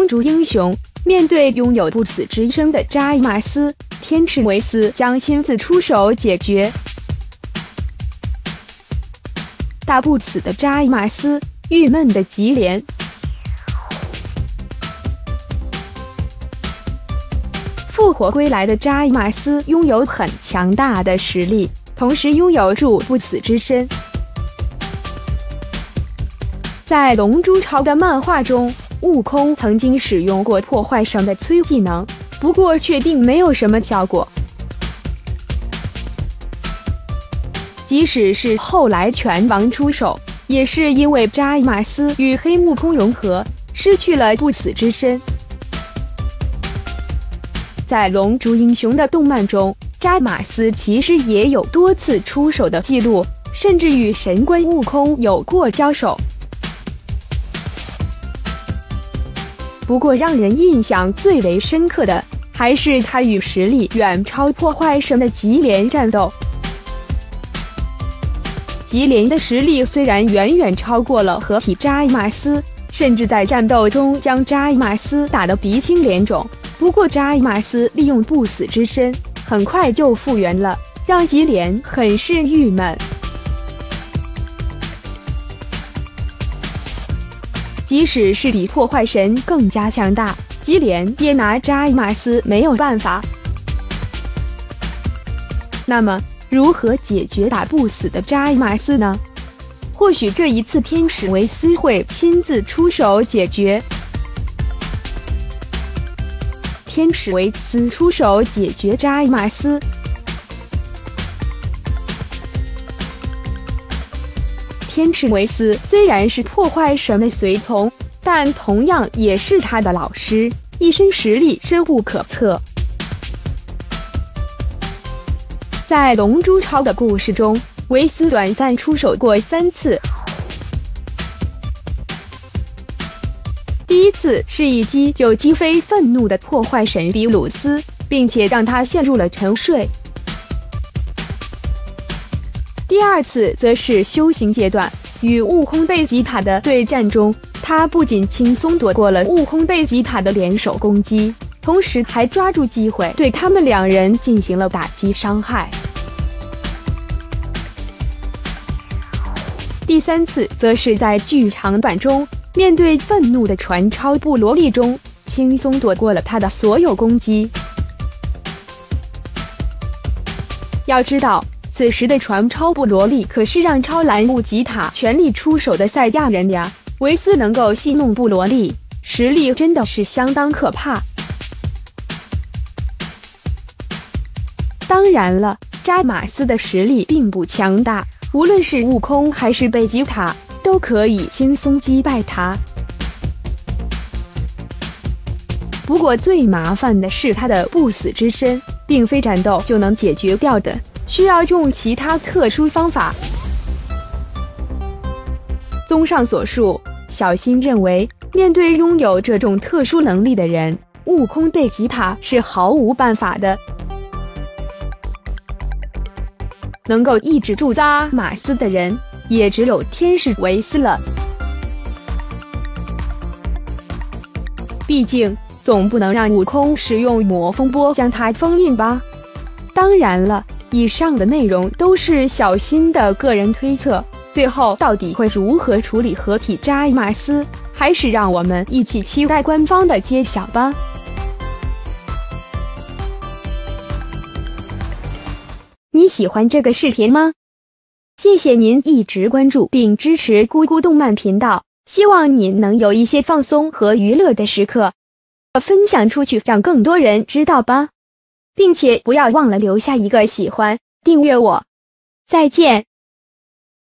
族英雄，面对拥有不死之身的扎伊马斯，天池维斯将亲自出手解决。打不死的扎伊马斯，郁闷的吉连。复活归来的扎伊马斯拥有很强大的实力，同时拥有住不死之身。在《龙珠超》的漫画中，悟空曾经使用过破坏神的催技能，不过却并没有什么效果。即使是后来拳王出手，也是因为扎伊马斯与黑悟空融合，失去了不死之身。在《龙族英雄》的动漫中，扎马斯其实也有多次出手的记录，甚至与神官悟空有过交手。不过让人印象最为深刻的，还是他与实力远超破坏神的吉连战斗。吉连的实力虽然远远超过了合体扎伊马斯，甚至在战斗中将扎伊马斯打得鼻青脸肿，不过扎伊马斯利用不死之身很快就复原了，让吉连很是郁闷。即使是比破坏神更加强大，吉连也拿扎伊马斯没有办法。那么如何解决打不死的扎伊马斯呢？或许这一次天使维斯会亲自出手解决。天使维斯出手解决扎伊马斯。天使维斯虽然是破坏神的随从，但同样也是他的老师，一身实力深不可测。在《龙珠超》的故事中，维斯短暂出手过3次。第一次是一击就击飞愤怒的破坏神比鲁斯，并且让他陷入了沉睡。第二次则是修行阶段，与悟空贝吉塔的对战中，他不仅轻松躲过了悟空贝吉塔的联手攻击，同时还抓住机会对他们两人进行了打击伤害。第三次则是在剧场版中，面对愤怒的传超部萝莉中，轻松躲过了他的所有攻击。要知道，此时的传超部萝莉可是让超蓝布吉塔全力出手的赛亚人呀！维斯能够戏弄布萝莉，实力真的是相当可怕。当然了，扎马斯的实力并不强大，无论是悟空还是贝吉塔，都可以轻松击败他。不过最麻烦的是他的不死之身，并非战斗就能解决掉的，需要用其他特殊方法。综上所述，小新认为，面对拥有这种特殊能力的人，悟空贝吉塔是毫无办法的。能够抑制住扎马斯的人，也只有天使维斯了。毕竟，总不能让悟空使用魔风波将他封印吧？当然了，以上的内容都是小新的个人推测。最后到底会如何处理合体扎伊马斯，还是让我们一起期待官方的揭晓吧。你喜欢这个视频吗？谢谢您一直关注并支持咕咕动漫频道，希望你能有一些放松和娱乐的时刻，分享出去让更多人知道吧，并且不要忘了留下一个喜欢，订阅我。再见。